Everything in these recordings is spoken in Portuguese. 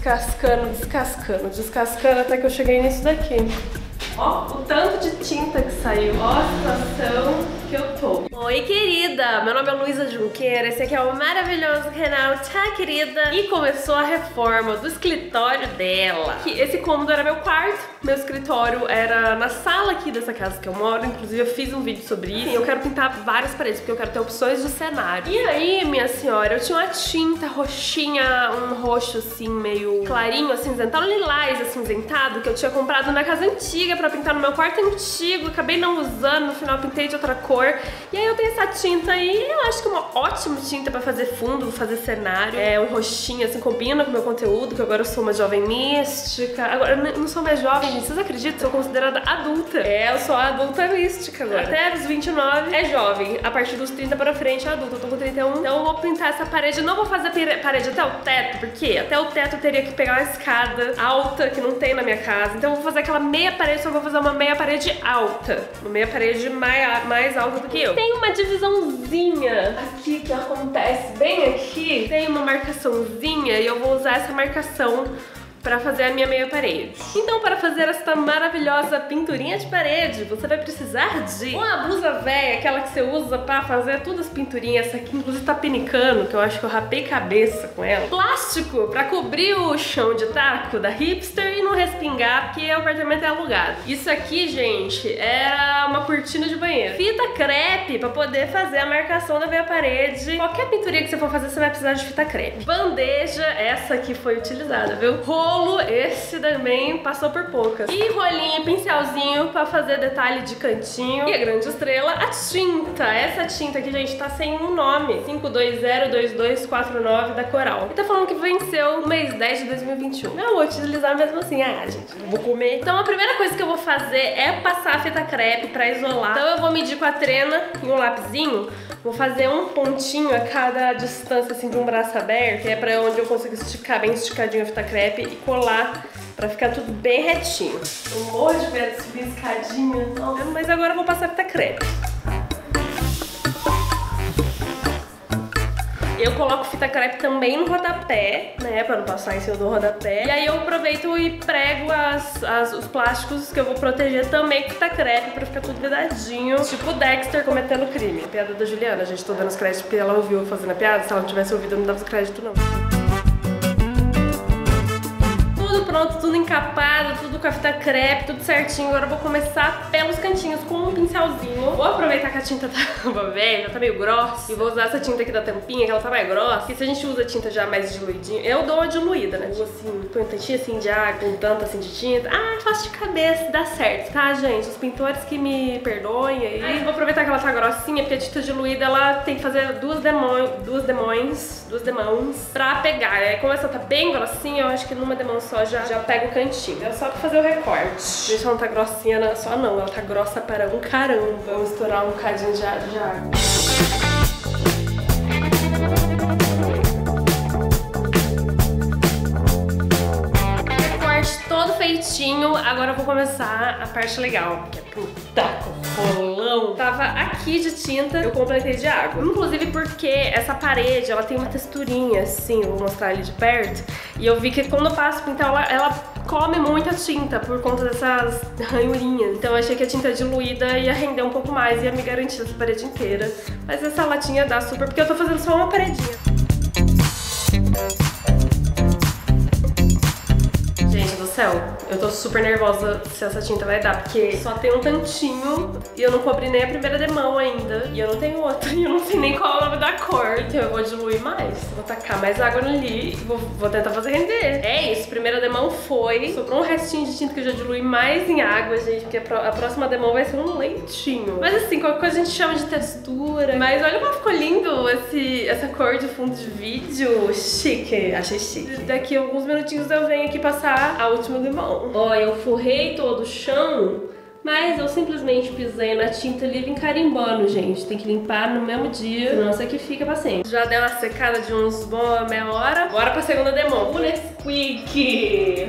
descascando até que eu cheguei nisso daqui. Ó, o tanto de tinta que saiu. Ó a situação que eu tô. Oi, querida! Meu nome é Luísa Junqueira, esse aqui é o maravilhoso canal Tá, Querida. E começou a reforma do escritório dela. Esse cômodo era meu quarto, meu escritório era na sala aqui dessa casa que eu moro. Inclusive eu fiz um vídeo sobre isso. E eu quero pintar várias paredes, porque eu quero ter opções de cenário. E aí, minha senhora, eu tinha uma tinta roxinha, um roxo assim, meio clarinho, acinzentado, lilás acinzentado, que eu tinha comprado na casa antiga pra pintar no meu quarto antigo. Acabei não usando, no final pintei de outra cor. E aí eu tenho essa tinta aí, eu acho que é uma ótima tinta pra fazer fundo, fazer cenário. É um roxinho, assim, combina com o meu conteúdo, que agora eu sou uma jovem mística. Agora, eu não sou mais jovem, gente, vocês acreditam? Sou considerada adulta. É, eu sou adulta mística agora. Até os 29 é jovem, a partir dos 30 pra frente é adulta. Eu tô com 31, então eu vou pintar essa parede. Eu não vou fazer parede até o teto, porque até o teto eu teria que pegar uma escada alta, que não tem na minha casa. Então eu vou fazer aquela meia parede, só vou fazer uma meia parede alta. Uma meia parede mais alta do que eu. Tem uma divisãozinha aqui que acontece bem aqui. Tem uma marcaçãozinha e eu vou usar essa marcação pra fazer a minha meia parede. Então, para fazer essa maravilhosa pinturinha de parede, você vai precisar de uma blusa velha, aquela que você usa pra fazer todas as pinturinhas. Essa aqui, inclusive, tá pinicando, que eu acho que eu rapei cabeça com ela. Plástico, pra cobrir o chão de taco da hipster e não respingar, porque o apartamento é alugado. Isso aqui, gente, era uma cortina de banheiro. Fita crepe, pra poder fazer a marcação da meia parede. Qualquer pinturinha que você for fazer, você vai precisar de fita crepe. Bandeja, essa aqui foi utilizada, viu? Rolo, esse também passou por poucas. E rolinho e pincelzinho pra fazer detalhe de cantinho. E a grande estrela, a tinta. Essa tinta aqui, gente, tá sem um nome. 5202249 da Coral. E tá falando que venceu no mês 10 de 2021. Eu vou utilizar mesmo assim. Ah, gente, vou comer. Então a primeira coisa que eu vou fazer é passar a fita crepe pra isolar. Então eu vou medir com a trena e um lapisinho. Vou fazer um pontinho a cada distância, assim, de um braço aberto, que é pra onde eu consigo esticar bem esticadinho a fita crepe e colar pra ficar tudo bem retinho. Eu morro de medo de subir escadinha. Nossa. Mas agora eu vou passar a fita crepe. Eu coloco fita crepe também no rodapé, né, pra não passar em cima do rodapé. E aí eu aproveito e prego os plásticos que eu vou proteger também com fita crepe pra ficar tudo vedadinho. Tipo o Dexter cometendo crime. A piada da Juliana, gente, tô dando os créditos porque ela ouviu eu fazendo a piada. Se ela não tivesse ouvido, eu não dava os créditos, não. Tudo pronto, tudo encapado, tudo com a fita crepe, tudo certinho. Agora eu vou começar pelos cantinhos com um pincelzinho. Vou aproveitar que a tinta tá velha, já tá meio grossa, e vou usar essa tinta aqui da tampinha, que ela tá mais grossa. Porque se a gente usa tinta já mais diluidinha, eu dou uma diluída, né? Eu assim, põe um tantinho assim de água, um tanto assim de tinta. Ah, faço de cabeça, dá certo, tá, gente? Os pintores que me perdoem aí. Vou aproveitar que ela tá grossinha, porque a tinta diluída, ela tem que fazer duas demãos pra pegar. Aí como essa tá bem grossinha, eu acho que numa demão só já pega o cantinho. É só pra fazer o recorte. Gente, ela não tá grossinha só não, ela tá grossa para um caramba. Vamos misturar um bocadinho de água. Recorte todo feitinho. Agora eu vou começar a parte legal, que é pintar com rolão. Tava aqui de tinta, eu completei de água. Inclusive porque essa parede, ela tem uma texturinha assim, eu vou mostrar ali de perto. E eu vi que quando eu passo pintar, ela come muita tinta por conta dessas ranhurinhas. Então eu achei que a tinta diluída ia render um pouco mais, ia me garantir essa parede inteira. Mas essa latinha dá super, porque eu tô fazendo só uma paredinha. Gente do céu, eu tô super nervosa se essa tinta vai dar, porque só tem um tantinho e eu não cobri nem a primeira demão ainda. E eu não tenho outra e eu não sei nem qual é o nome da cor. Então eu vou diluir mais. Vou tacar mais água ali e vou tentar fazer render. É isso, primeira demão foi. Sobrou um restinho de tinta que eu já diluí mais em água, gente, porque a próxima demão vai ser um leitinho. Mas assim, qualquer coisa a gente chama de textura. Mas olha como ficou lindo essa cor de fundo de vídeo. Chique, achei chique. Daqui a alguns minutinhos eu venho aqui passar a última demão. Ó, eu forrei todo o chão, mas eu simplesmente pisei na tinta ali e vim carimbando, gente. Tem que limpar no mesmo dia, senão isso aqui fica pra sempre. Já deu uma secada de uns boa meia hora. Bora pra segunda demão. O Nesquik!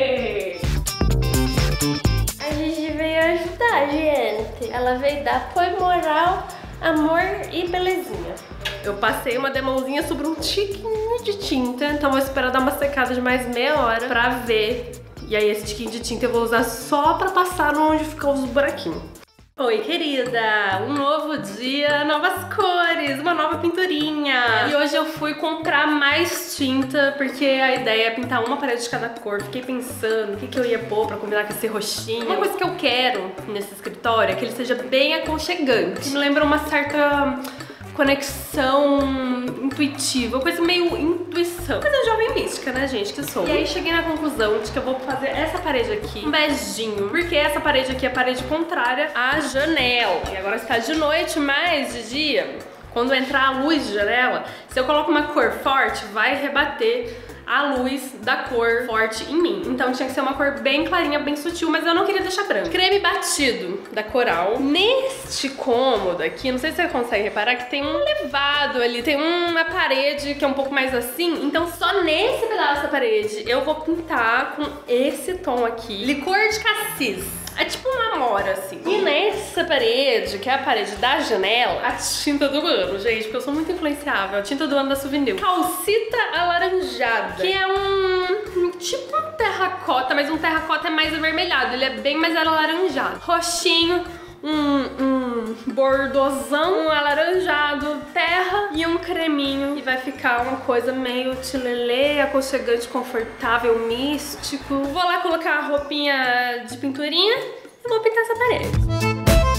A gente veio ajudar, gente. Ela veio dar apoio moral, amor e belezinha. Eu passei uma demãozinha sobre um tiquinho de tinta, então vou esperar dar uma secada de mais meia hora pra ver. E aí esse tiquinho de tinta eu vou usar só pra passar onde ficam os buraquinhos. Oi, querida! Um novo dia, novas cores, uma nova pinturinha. E hoje eu fui comprar mais tinta, porque a ideia é pintar uma parede de cada cor. Fiquei pensando o que eu ia pôr pra combinar com esse roxinho. Uma coisa que eu quero nesse escritório é que ele seja bem aconchegante. Me lembra uma certa conexão intuitiva, coisa meio intuição. Coisa jovem mística, né, gente, que sou. E aí cheguei na conclusão de que eu vou fazer essa parede aqui um beijinho, porque essa parede aqui é a parede contrária à janela. E agora está de noite, mas de dia, quando entrar a luz de janela, se eu coloco uma cor forte, vai rebater a luz da cor forte em mim. Então tinha que ser uma cor bem clarinha, bem sutil, mas eu não queria deixar branco. Creme batido da Coral. Neste cômodo aqui, não sei se você consegue reparar que tem um levado ali, tem uma parede que é um pouco mais assim, então só nesse pedaço da parede eu vou pintar com esse tom aqui, licor de cassis. É tipo uma amora, assim. E nessa parede, que é a parede da janela, a tinta do ano, gente, porque eu sou muito influenciável. A tinta do ano da Souvenir. Calcita alaranjada, que é tipo um terracota, mas um terracota é mais avermelhado. Ele é bem mais alaranjado. Roxinho, um bordozão, um alaranjado, terra e um creminho. E vai ficar uma coisa meio tilelê, aconchegante, confortável, místico. Vou lá colocar a roupinha de pinturinha e vou pintar essa parede.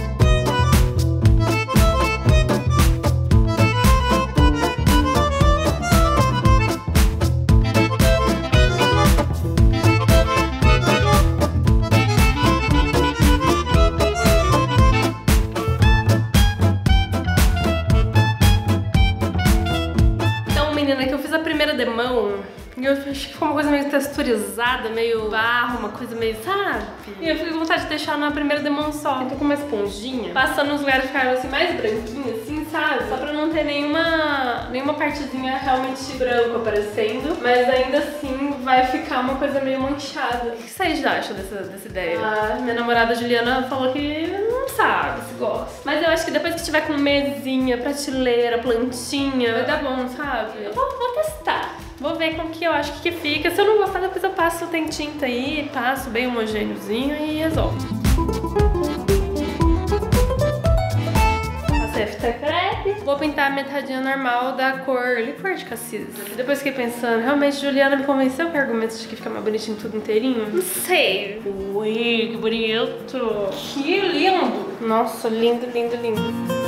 Demão, e eu achei que ficou uma coisa meio texturizada, meio barro, uma coisa meio, sabe? E eu fiquei com vontade de deixar na primeira demão só. Eu tô com uma esponjinha, passando nos lugares que ficaram assim, mais branquinhos, assim, sabe? Só pra não ter nenhuma partezinha realmente branco aparecendo, mas ainda assim vai ficar uma coisa meio manchada. O que vocês acham dessa ideia? Minha namorada Juliana falou que não sabe se gosta. Mas eu acho que depois que tiver com mesinha, prateleira, plantinha, vai dar bom, sabe? Eu vou testar. Vou ver como que eu acho que fica. Se eu não gostar, depois eu passo, tem tinta aí, passo bem homogêneozinho e resolve. Passei a fita crepe. Vou pintar a metadinha normal da cor licor de cassis. Depois fiquei pensando, realmente Juliana me convenceu com argumentos de que fica mais bonitinho tudo inteirinho? Não sei. Ui, que bonito. Que lindo. Nossa, lindo, lindo, lindo.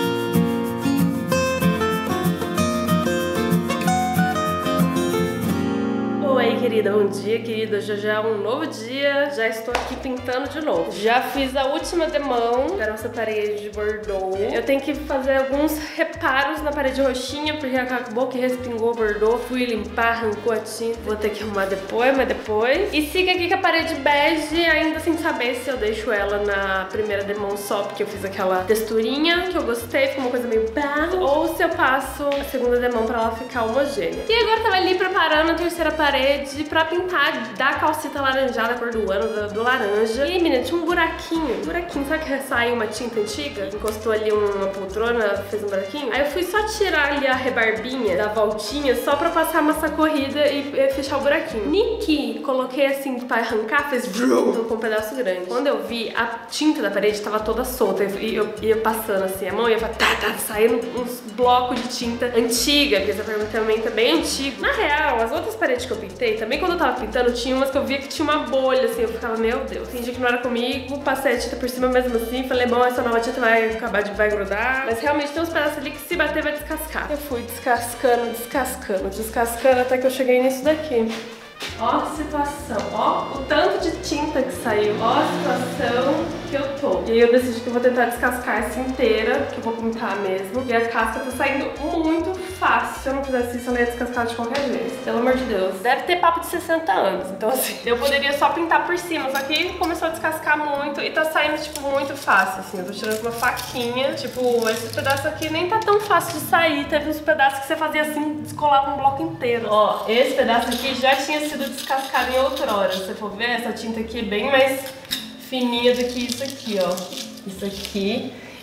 Oi, querida, bom dia, querida. Já é um novo dia, já estou aqui pintando de novo. Já fiz a última demão da nossa parede de Bordeaux. Eu tenho que fazer alguns reparos na parede roxinha, porque acabou que respingou o Bordeaux. Fui limpar, arrancou a tinta. Vou ter que arrumar depois, mas depois. E siga aqui com a parede bege, ainda sem saber se eu deixo ela na primeira demão só, porque eu fiz aquela texturinha que eu gostei, ficou uma coisa meio barro, ou se eu passo a segunda demão pra ela ficar homogênea. E agora eu tava ali preparando a terceira parede pra pintar da calcita alaranjada, a cor do ano, do laranja. E, menina, tinha um buraquinho. Sabe que sai uma tinta antiga? Encostou ali uma poltrona, fez um buraquinho. Aí eu fui só tirar ali a rebarbinha da voltinha, só pra passar a massa corrida e fechar o buraquinho. Niki, coloquei assim pra arrancar, fez vrum, com um pedaço grande. Quando eu vi, a tinta da parede tava toda solta. E eu ia passando assim a mão e ia saindo uns blocos de tinta antiga, porque esse apartamento é bem antigo. Na real, as outras paredes que eu pintei, também quando eu tava pintando, tinha umas que eu via que tinha uma bolha, assim, eu ficava, meu Deus, fingi que não era comigo, passei a tinta por cima mesmo assim, falei, bom, essa nova tinta vai grudar, mas realmente tem uns pedaços ali que se bater vai descascar. Eu fui descascando, até que eu cheguei nisso daqui. Ó a situação, ó o tanto de tinta que saiu, ó a situação que eu tô. E aí eu decidi que eu vou tentar descascar essa inteira, que eu vou pintar mesmo. E a casca tá saindo muito fácil. Se eu não fizesse isso, eu ia descascar de qualquer jeito. Pelo amor de Deus. Deve ter papo de 60 anos, então assim, eu poderia só pintar por cima, só que começou a descascar muito e tá saindo, tipo, muito fácil, assim. Eu tô tirando com uma faquinha, tipo, esse pedaço aqui nem tá tão fácil de sair. Teve uns pedaços que você fazia assim, descolava um bloco inteiro. Ó, esse pedaço aqui já tinha sido descascado em outrora. Se você for ver, essa tinta aqui é bem mais fininha do que isso aqui, ó. Isso aqui.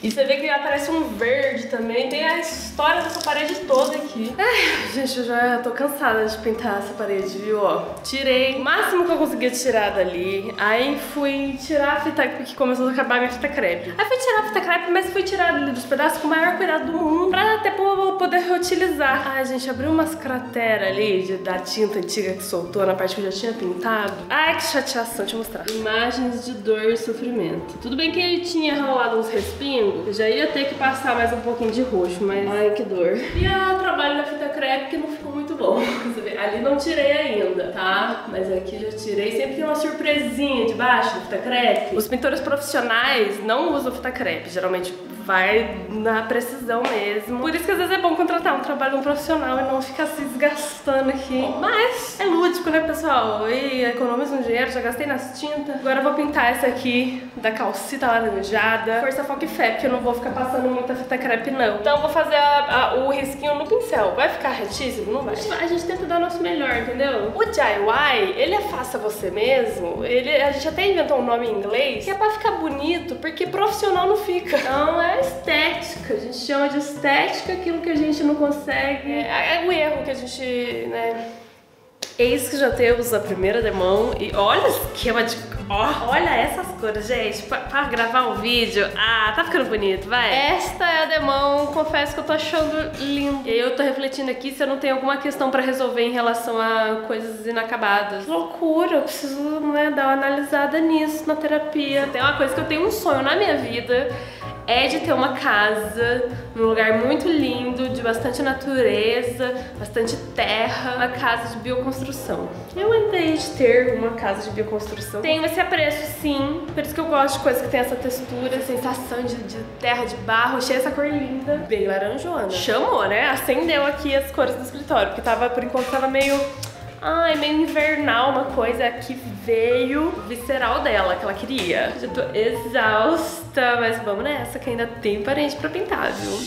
E você vê que aparece um verde também. Tem a história dessa parede toda aqui. Ai, gente, eu já tô cansada de pintar essa parede, viu? Ó, tirei o máximo que eu conseguia tirar dali. Aí fui tirar a fita, porque começou a acabar a minha fita crepe. Aí fui tirar a fita crepe, mas fui tirar ali dos pedaços com o maior cuidado do mundo, pra até poder reutilizar. Ai, gente, abriu umas crateras ali da tinta antiga que soltou na parte que eu já tinha pintado. Ai, que chateação, deixa eu mostrar. Imagens de dor e sofrimento. Tudo bem que ele tinha rolado uns respingos, eu já ia ter que passar mais um pouquinho de roxo, mas ai, que dor. E o trabalho da fita crepe que não ficou muito bom. Você vê, ali não tirei ainda, tá? Mas aqui já tirei. Sempre tem uma surpresinha debaixo da fita crepe. Os pintores profissionais não usam fita crepe, geralmente vai na precisão mesmo. Por isso que às vezes é bom contratar um trabalho de um profissional e não ficar se desgastando aqui. Mas é lúdico, né, pessoal? E economizo um dinheiro, já gastei nas tintas. Agora eu vou pintar essa aqui da calcita laranjada. Força, foco e fé, porque eu não vou ficar passando muita fita crepe, não. Então eu vou fazer o risquinho no pincel. Vai ficar retíssimo? Não vai. A gente tenta dar o nosso melhor, entendeu? O DIY, ele é faça você mesmo. A gente até inventou um nome em inglês que é pra ficar bonito, porque profissional não fica. Então é estética. A gente chama de estética aquilo que a gente não consegue. É o erro que a gente, né... Eis que já temos a primeira demão e olha o esquema de... olha essas cores, gente, pra gravar um vídeo. Ah, tá ficando bonito, vai. Esta é a demão, confesso que eu tô achando lindo. E eu tô refletindo aqui se eu não tenho alguma questão pra resolver em relação a coisas inacabadas. Loucura, eu preciso, né, dar uma analisada nisso na terapia. Tem uma coisa que eu tenho um sonho na minha vida, é de ter uma casa num lugar muito lindo, de bastante natureza, bastante terra, uma casa de bioconstrução. Eu ainda hei de ter uma casa de bioconstrução. Tenho esse apreço, sim, por isso que eu gosto de coisas que tem essa textura, sensação de terra, de barro, cheia essa cor linda, bem laranjona. Chamou, né? Acendeu aqui as cores do escritório, porque por enquanto tava meio... Ai, meio invernal, uma coisa que veio visceral dela, que ela queria. Já tô exausta, mas vamos nessa, que ainda tem parede pra pintar, viu?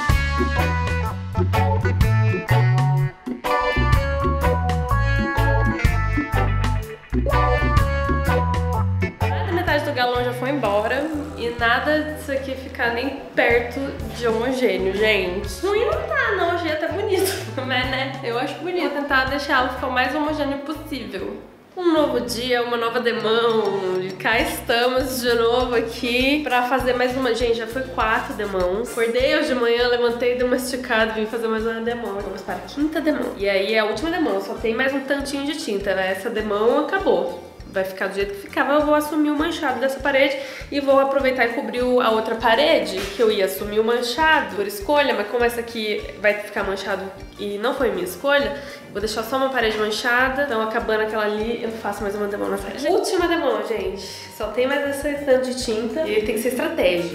Metade do galão já foi embora e nada disso aqui ficar nem perto de homogêneo, gente. Ruim não tá, não, o jeito tá bonito, mas né, eu acho bonito. Vou tentar deixá-lo ficar o mais homogêneo possível. Um novo dia, uma nova demão, e cá estamos de novo aqui pra fazer mais uma. Gente, já foi 4 demãos. Acordei hoje de manhã, levantei, dei uma esticada, vim fazer mais uma demão. Vamos para a 5ª demão. E aí é a última demão, só tem mais um tantinho de tinta, né? Essa demão acabou. Vai ficar do jeito que ficava, eu vou assumir o manchado dessa parede e vou aproveitar e cobrir a outra parede, que eu ia assumir o manchado por escolha, mas como essa aqui vai ficar manchado e não foi minha escolha, vou deixar só uma parede manchada, então acabando aquela ali, eu faço mais uma demão na parede. Última demão, gente. Só tem mais esse tanto de tinta e tem que ser estratégico.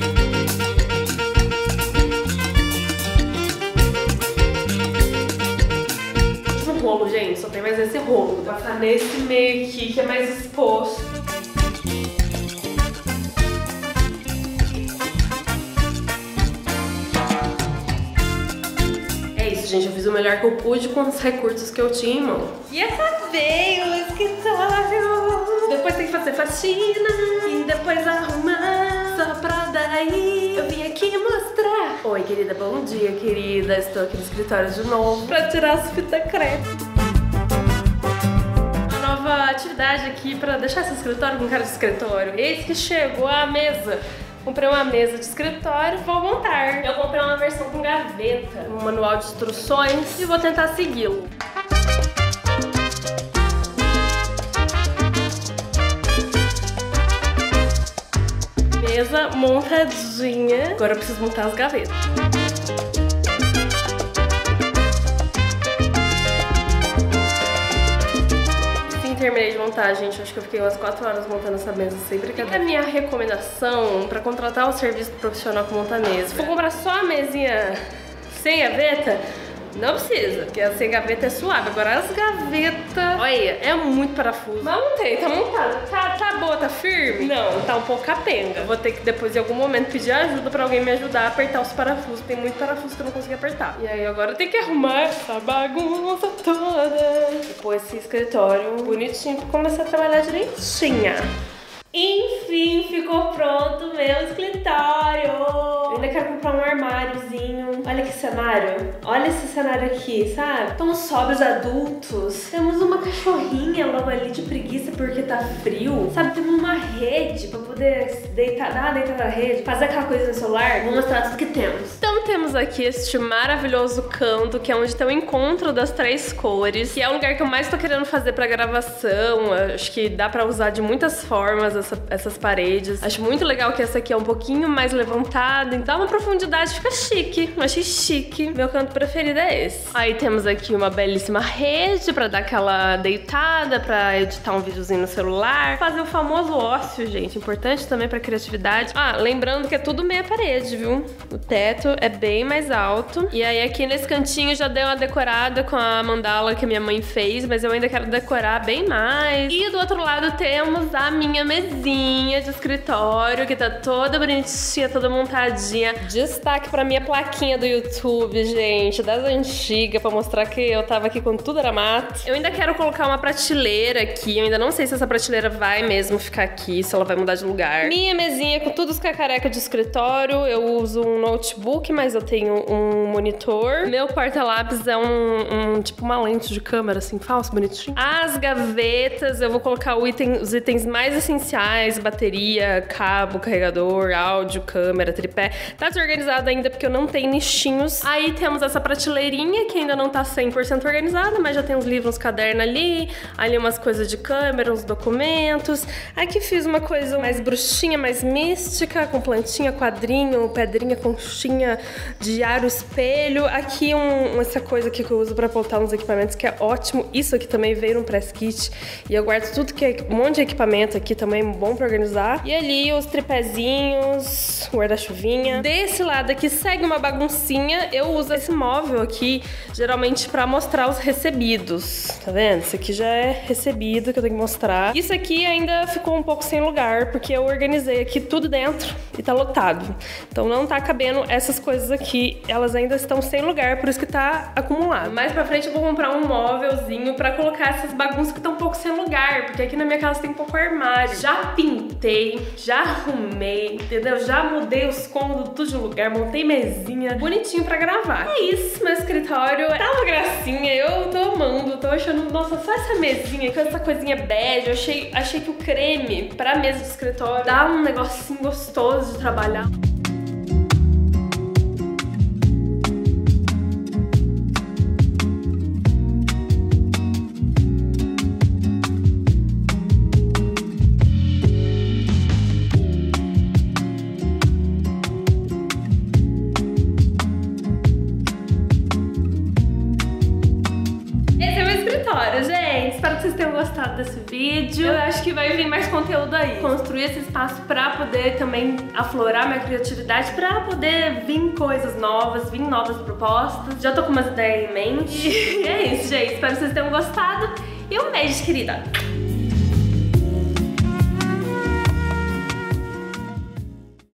Rolo, gente, só tem mais esse rolo. Vou passar nesse meio aqui que é mais exposto. É isso, gente, eu fiz o melhor que eu pude com os recursos que eu tinha em mão. E essa veio o escritório. Depois tem que fazer faxina e depois arrumar. Só pra daí eu vim aqui mostrar. Oi, querida, bom dia, querida. Estou aqui no escritório de novo pra tirar as fitas crepe. Uma nova atividade aqui pra deixar esse escritório com cara de escritório. Eis que chegou a mesa. Comprei uma mesa de escritório, vou montar. Eu comprei uma versão com gaveta, um manual de instruções e vou tentar segui-lo. Mesa montadinha. Agora eu preciso montar as gavetas. Sim, terminei de montar, gente. Acho que eu fiquei umas 4 horas montando essa mesa sem brincadeira. É a minha recomendação pra contratar um serviço profissional que monta mesa. Vou comprar só a mesinha sem gaveta? Não precisa, porque a sem gaveta é suave. Agora as gavetas, olha, é muito parafuso. Mas não tem, tá montada. Tá boa, tá firme? Não, tá um pouco capenga. Vou ter que depois, em algum momento, pedir ajuda pra alguém me ajudar a apertar os parafusos. Tem muito parafuso que eu não consegui apertar. E aí agora eu tenho que arrumar essa bagunça toda. Depois esse escritório bonitinho pra começar a trabalhar direitinho. Enfim, ficou pronto o meu escritório. Eu ainda quero comprar um armáriozinho. Olha que cenário. Olha esse cenário aqui, sabe? Estamos sóbrios adultos. Temos uma cachorrinha logo ali de preguiça porque tá frio. Sabe, temos uma rede pra poder deitar, dar uma deitada na rede, fazer aquela coisa no celular. Vou mostrar tudo que temos. Então temos aqui este maravilhoso canto, que é onde tem o encontro das 3 cores, que é o lugar que eu mais tô querendo fazer pra gravação. Acho que dá pra usar de muitas formas essas paredes. Acho muito legal que essa aqui é um pouquinho mais levantada, então dá uma profundidade, fica chique. Eu achei chique. Meu canto preferido é esse. Aí temos aqui uma belíssima rede pra dar aquela deitada, pra editar um videozinho no celular, fazer o famoso ócio, gente. Importante também pra criatividade. Ah, lembrando que é tudo meia parede, viu? O teto é bem mais alto. E aí aqui nesse cantinho já dei uma decorada com a mandala que minha mãe fez, mas eu ainda quero decorar bem mais. E do outro lado temos a minha mesinha de escritório, que tá toda bonitinha, toda montadinha. Destaque pra minha plaquinha do YouTube, gente, das antigas, pra mostrar que eu tava aqui quando tudo era mato. Eu ainda quero colocar uma prateleira aqui, eu ainda não sei se essa prateleira vai mesmo ficar aqui, se ela vai mudar de lugar. Minha mesinha com todos os cacarecas de escritório, eu uso um notebook, mas eu tenho um monitor. Meu porta-lápis é tipo uma lente de câmera, assim, falso, bonitinho. As gavetas, eu vou colocar os itens mais essenciais, bateria, cabo, carregador, áudio, câmera, tripé. Tá desorganizado ainda porque eu não tenho nichinhos. Aí temos essa prateleirinha que ainda não tá 100% organizada, mas já tem uns livros, uns cadernos ali umas coisas de câmera, uns documentos. Aqui fiz uma coisa mais bruxinha, mais mística, com plantinha, quadrinho, pedrinha, conchinha, diário, espelho. Aqui essa coisa aqui que eu uso pra botar uns equipamentos, que é ótimo. Isso aqui também veio no press kit. E eu guardo tudo que é um monte de equipamento aqui também, bom pra organizar. E ali os tripézinhos, guarda-chuvinha. Desse lado aqui segue uma baguncinha. Eu uso esse móvel aqui, geralmente pra mostrar os recebidos. Tá vendo? Isso aqui já é recebido que eu tenho que mostrar. Isso aqui ainda ficou um pouco sem lugar, porque eu organizei aqui tudo dentro e tá lotado. Então não tá cabendo essas coisas aqui. Elas ainda estão sem lugar, por isso que tá acumulado. Mais pra frente eu vou comprar um móvelzinho pra colocar essas bagunças que estão um pouco sem lugar, porque aqui na minha casa tem pouco armário. Já pintei, já arrumei, entendeu? Já mudei os cômodos tudo de lugar, montei mesinha bonitinho pra gravar. É isso, meu escritório tá uma gracinha, eu tô amando, tô achando, nossa, só essa mesinha com essa coisinha bege, eu achei que o creme pra mesa de escritório dá um negocinho gostoso de trabalhar. Gente, espero que vocês tenham gostado desse vídeo. Eu acho que vai vir mais conteúdo aí. Construir esse espaço pra poder também aflorar minha criatividade, pra poder vir coisas novas, vir novas propostas. Já tô com umas ideias em mente. E é isso, gente. Espero que vocês tenham gostado. E um beijo, querida!